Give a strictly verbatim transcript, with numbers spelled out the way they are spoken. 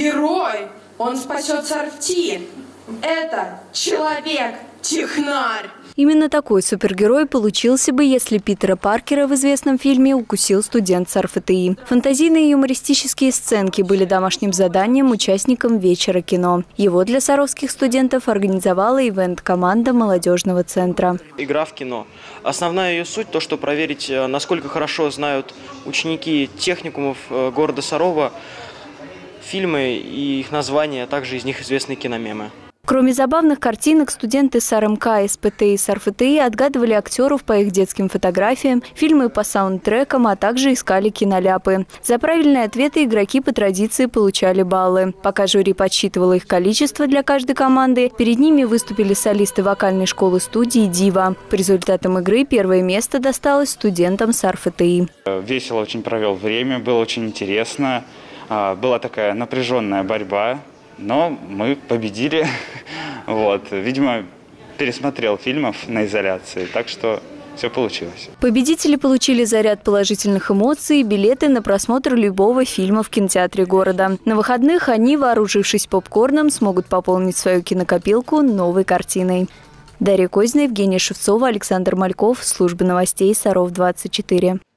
герой, он спасет Сарфти. Это человек-технарь. Именно такой супергерой получился бы, если Питера Паркера в известном фильме укусил студент СарФТИ. Фантазийные юмористические сценки были домашним заданием участникам вечера кино. Его для саровских студентов организовала ивент-команда молодежного центра. Игра в кино. Основная ее суть – то, что проверить, насколько хорошо знают ученики техникумов города Сарова фильмы и их названия, а также из них известные киномемы. Кроме забавных картинок, студенты СарМК, СПТ и СарФТИ отгадывали актеров по их детским фотографиям, фильмы по саундтрекам, а также искали киноляпы. За правильные ответы игроки по традиции получали баллы. Пока жюри подсчитывало их количество для каждой команды, перед ними выступили солисты вокальной школы-студии «Дива». По результатам игры первое место досталось студентам СарФТИ. Весело очень провел время, было очень интересно. Была такая напряженная борьба. Но мы победили. Вот. Видимо, пересмотрел фильмов на изоляции, так что все получилось. Победители получили заряд положительных эмоций и билеты на просмотр любого фильма в кинотеатре города. На выходных они, вооружившись попкорном, смогут пополнить свою кинокопилку новой картиной. Дарья Козина, Евгения Шевцова, Александр Мальков. Служба новостей Саров двадцать четыре.